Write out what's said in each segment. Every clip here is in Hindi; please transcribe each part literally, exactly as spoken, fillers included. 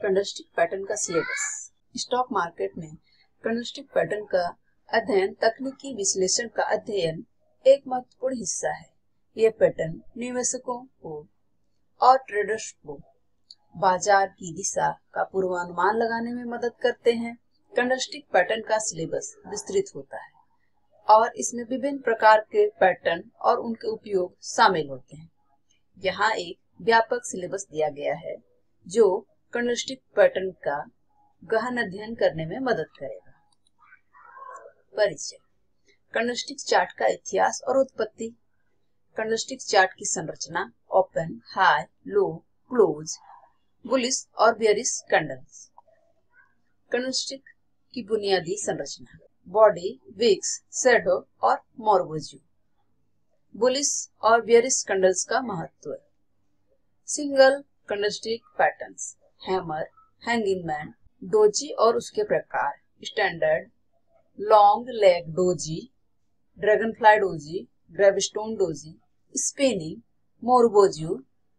कैंडलस्टिक पैटर्न का सिलेबस। स्टॉक मार्केट में कैंडलस्टिक पैटर्न का अध्ययन तकनीकी विश्लेषण का अध्ययन एक महत्वपूर्ण हिस्सा है। यह पैटर्न निवेशकों को और ट्रेडर्स को बाजार की दिशा का पूर्वानुमान लगाने में मदद करते हैं। कैंडलस्टिक पैटर्न का सिलेबस विस्तृत होता है और इसमें विभिन्न प्रकार के पैटर्न और उनके उपयोग शामिल होते हैं। यहाँ एक व्यापक सिलेबस दिया गया है जो कैंडलस्टिक पैटर्न का गहन अध्ययन करने में मदद करेगा। परिचय। कैंडलस्टिक चार्ट का इतिहास और उत्पत्ति। कैंडलस्टिक चार्ट की संरचना open, high, low, close, bullish और बेयरिश कैंडल्स। कैंडलस्टिक की बुनियादी संरचना बॉडी, विक्स, शैडो और मोरवोज्यू। बुलिश और बेयरिश कैंडल्स का महत्व। Single candlestick patterns hammer, hanging man, doji और उसके प्रकार, standard, long leg doji, dragonfly doji, gravestone doji, spinning, marubozu.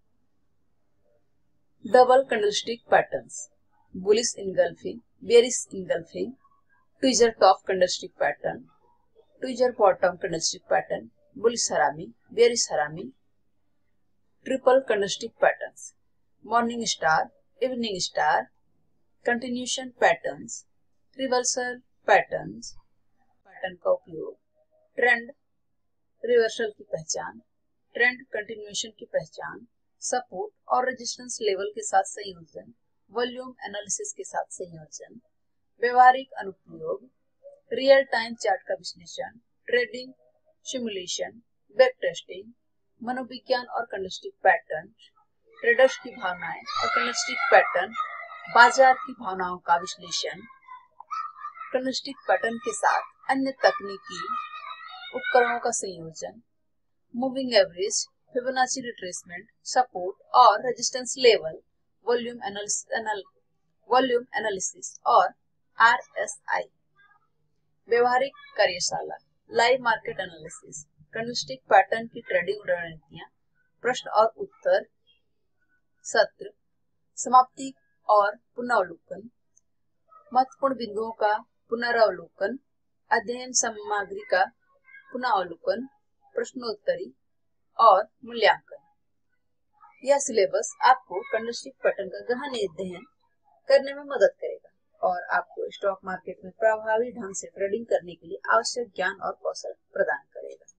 Double candlestick patterns bullish engulfing, bearish engulfing, tweezer top candlestick pattern, tweezer bottom candlestick pattern, bullish harami, bearish harami. Triple candlestick patterns morning star, evening star, continuation patterns, reversal patterns. Pattern का उपयोग ट्रेंड रिवर्सल की पहचान, ट्रेंड कंटिन्यूएशन की पहचान, सपोर्ट और रेजिस्टेंस लेवल के साथ संयोजन, वॉल्यूम एनालिसिस के साथ संयोजन, व्यवहारिक अनुप्रयोग, रियल टाइम चार्ट का विश्लेषण, ट्रेडिंग सिमुलेशन, बैक टेस्टिंग, मनोविज्ञान और कैंडलस्टिक पैटर्न, ट्रेडर्स की भावनाएं और कैंडलस्टिक पैटर्न, बाजार की भावनाओं का विश्लेषण, कैंडलस्टिक पैटर्न के साथ अन्य तकनीकी उपकरणों का संयोजन, moving average, fibonacci retracement, support और resistance level, volume analysis volume analysis और आरएसआई। व्यवहारिक कार्यशाला, live market analysis, candlestick pattern की ट्रेडिंग रणनीतियां, प्रश्न और उत्तर सत्र, समाप्ति और पुनरावलोकन, महत्वपूर्ण बिंदुओं का पुनरावलोकन, अध्ययन सामग्री का पुनरावलोकन, प्रश्नोत्तरी और मूल्यांकन। यह सिलेबस आपको कैंडलस्टिक पैटर्न का गहन अध्ययन करने में मदद करेगा और आपको स्टॉक मार्केट में प्रभावी ढंग से ट्रेडिंग करने के लिए आवश्यक ज्ञान और कौशल प्रदान करेगा।